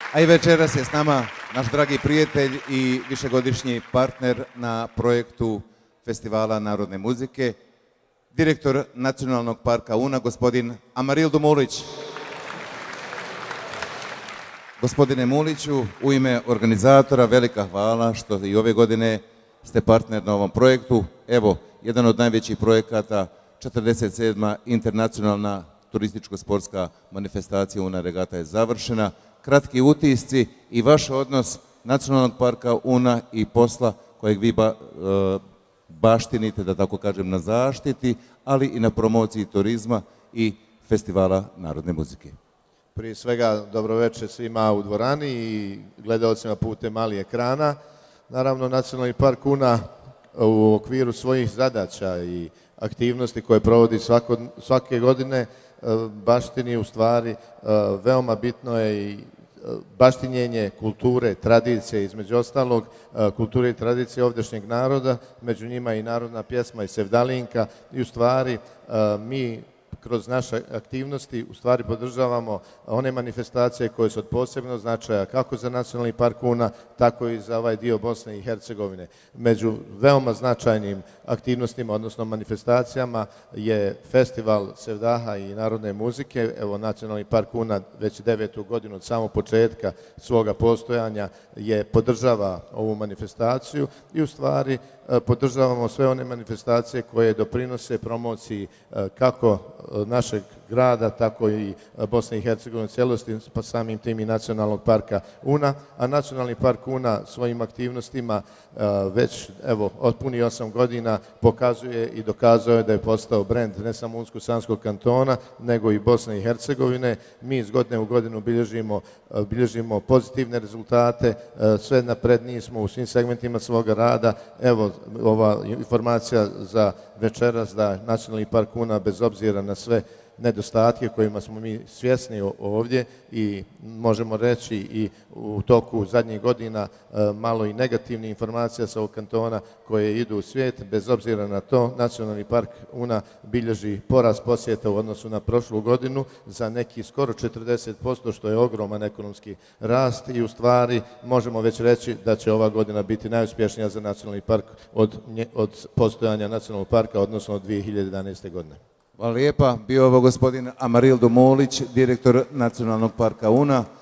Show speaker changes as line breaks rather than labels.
A i večeras je s nama naš dragi prijatelj i višegodišnji partner na projektu Festivala narodne muzike, direktor Nacionalnog parka Una, gospodin Amarildo Mulić. Gospodine Muliću, u ime organizatora velika hvala što i ove godine ste partner na ovom projektu. Evo, jedan od najvećih projekata, 47. internacionalna turističko-sportska manifestacija Una Regata je završena. Kratki utisci i vaš odnos Nacionalnog parka Una i posla kojeg vi baštinite, da tako kažem, na zaštiti, ali i na promociji turizma i Festivala narodne muzike.
Prije svega, dobroveče svima u dvorani i gledalcima putem malih ekrana. Naravno, Nacionalni park Una u okviru svojih zadaća i aktivnosti koje provodi svake godine baštini u stvari veoma bitno je i baštinjenje kulture, tradicije, između ostalog kulture i tradicije ovdašnjeg naroda, među njima i narodna pjesma i sevdalinka i u stvari mi kroz naše aktivnosti u stvari podržavamo one manifestacije koje su od posebnog značaja kako za Nacionalni park Una, tako i za ovaj dio Bosne i Hercegovine. Među veoma značajnim aktivnostima, odnosno manifestacijama, je Festival sevdaha i narodne muzike. Evo, Nacionalni park Una već 9. godinu od samog početka svoga postojanja podržava ovu manifestaciju i u stvari podržavamo sve one manifestacije koje doprinose promociji kako našeg grada, tako i Bosne i Hercegovine u cijelosti, pa samim tim i Nacionalnog parka Una. A Nacionalni park Una svojim aktivnostima već od punih 8 godina pokazuje i dokazuje da je postao brend ne samo Unsko-Sanskog kantona, nego i Bosne i Hercegovine. Mi iz godine u godinu bilježimo pozitivne rezultate, sve napredniji smo u svim segmentima svoga rada. Evo, ova informacija za večeras da Nacionalni park Una, bez obzira na sve nedostatke kojima smo mi svjesni ovdje i možemo reći i u toku zadnjih godina malo i negativnih informacija sa ovog kantona koje idu u svijet, bez obzira na to Nacionalni park Una bilježi porast posjeta u odnosu na prošlu godinu za neki skoro 40%, što je ogroman ekonomski rast i u stvari možemo već reći da će ova godina biti najuspješnija za Nacionalni park od postojanja Nacionalnog parka, odnosno od 2011. godine.
Hvala lijepa. Bio ovo gospodin Amarildo Mulić, direktor Nacionalnog parka Una.